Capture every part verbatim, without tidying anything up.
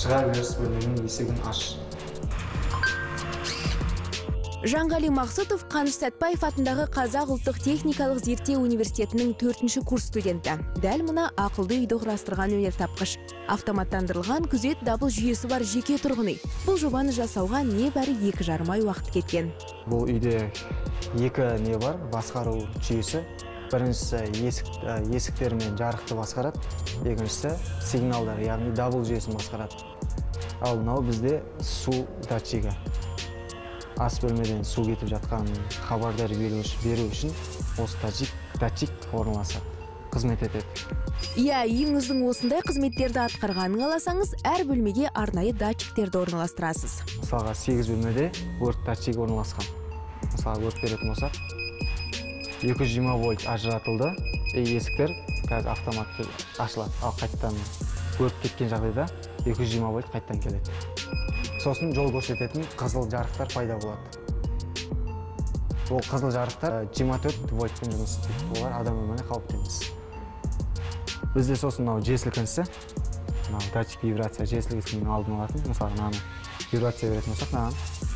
шыға беріс бөлменің есігін аш. Жанғали Мақсұтов Қаныш Сәтбаев атындағы Қазақ ұлттық техникалық зерттеу университетінің төртінші курс студенті. Дәл мұна ақылды үйді құрастырған өнертапқыш. Автоматтандырылған күзет дабыл жүйесі бар жеке тұрғын үй. Бұл жобаны жасауға небәрі екі жарым ай уақыт кеткен. Бұл үйде екі не бар, басқару жүйесі. Біріншісі есік, есіктер мен жарықты басқарады, екіншісі сигналдар, яғни дабыл жүйесін басқарады. Ал мынау бізде су датчигі. Ас бөлмеден су кетіп жатқан хабардар беру үшін осы датчик, датчик орналасады, қызмет етеді. Иә, үйіңіздің осындай қызметтерді атқарғанын қаласаңыз, әр бөлмеге арнайы датчиктерді орналастырасыз. Мысалға сегіз бөлмеде өрт датчигі орналасқан. Мысалға өрт беретін болсақ, екі жүз жиырма вольт ажыратылды, есіктер қазір автоматты ашылады, ал қайттан өрт кеткен жағдайда екі жүз жиырма вольт қайттан келеді. Сосын жол көрсететін қызыл жарықтар пайда болады. Ол қызыл жарықтар жиырма төрт вольтпен жұмыс істейді. Олар адам өміріне қауіпті емес. Бізде сосын мынау жер сілкінісі, мынау датчик вибрация жер сілкінісінің алдын алатын. Мысалы, мынаны вибрация беретін болсақ, мынаған.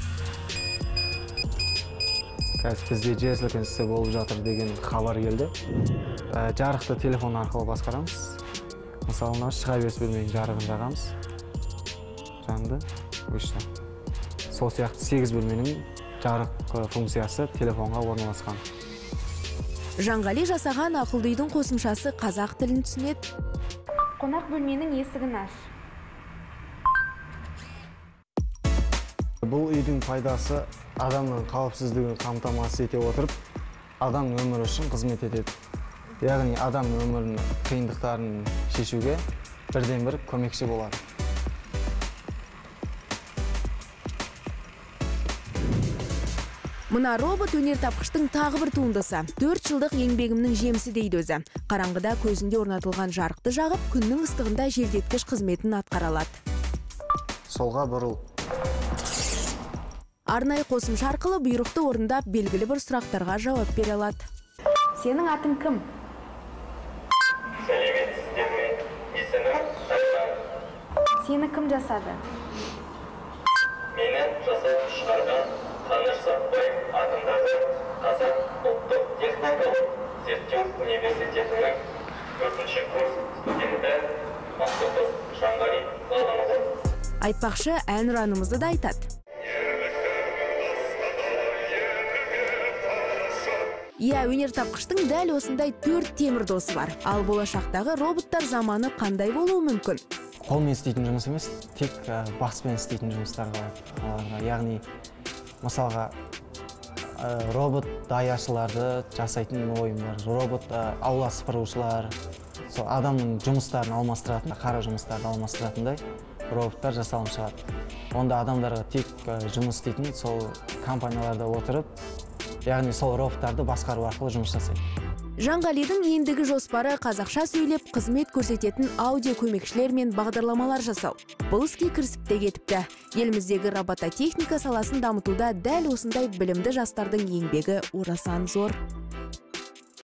Қазір бізде жер сілкінісі болып жатыр деген хабар келді. Жарықты телефон арқылы басқарамыз. Мысалы, мынау шыға беріс бөлменің жарығын жағамыз. Жанды. Өшті. Сол сияқты сегіз бөлменің жарық функциясы телефонға орналасқан. Жанғали жасаған ақылды үйдің қосымшасы қазақ тілін түсінеді. Қонақ бөлменің есігін аш. Бұл үйдің пайдасы адамның қауіпсіздігін қамтамасыз ете отырып, адам өмірі үшін қызмет етеді. Яғни адам өмірінің қиындықтарын шешуге бірден бір көмекші болады. Мұна робот өнертапқыштың тағы бір туындысы. төрт жылдық еңбегімнің жемісі дейді өзі. Қараңғыда көзінде орнатылған жарықты жағып, күннің ыстығында желдеткіш қызметін атқара алады. Солға бұрыл. Арнайы қосымша арқылы бұйрықты орындап, белгілі бір сұрақтарға жауап бере алады. Сенің атың кім? Сәлеметсіздер ме? Есімім Тайжан. Сені кім жасады? Мені жасап шығарған Қаныш Сәтбаев атындағы Қазақ ұлттық техникалық зерттеу университетінің төртінші курс студенті Мақсұтов Жанғали Мақсұтов. Айтпақшы, әнұранымызды да айтады. Иә, өнертапқыштың дәл осындай төрт темір досы бар. Ал болашақтағы роботтар заманы қандай болуы мүмкін? Қолмен істейтін жұмыс емес, тек баспен істейтін жұмыстар болады. Яғни, мысалға, робот даяшыларды жасайтын ойым бар. Робот аула сыпырушылар, адамның жұмыстарын алмастыратын, қара жұмыстарды алмастыратындай роботтар жасалынып шығады. Онда адамдарға тек жұмыс істейтін сол компанияларда отырып, яғни сол роботтарды басқару арқылы жұмыс жасайды. Жанғалидің ендігі жоспары қазақша сөйлеп, қызмет көрсететін аудио көмекшілер мен бағдарламалар жасау. Бұл іске кірісіп те кетіпті. Еліміздегі робототехника саласын дамытуда дәл осындай білімді жастардың еңбегі орасан зор.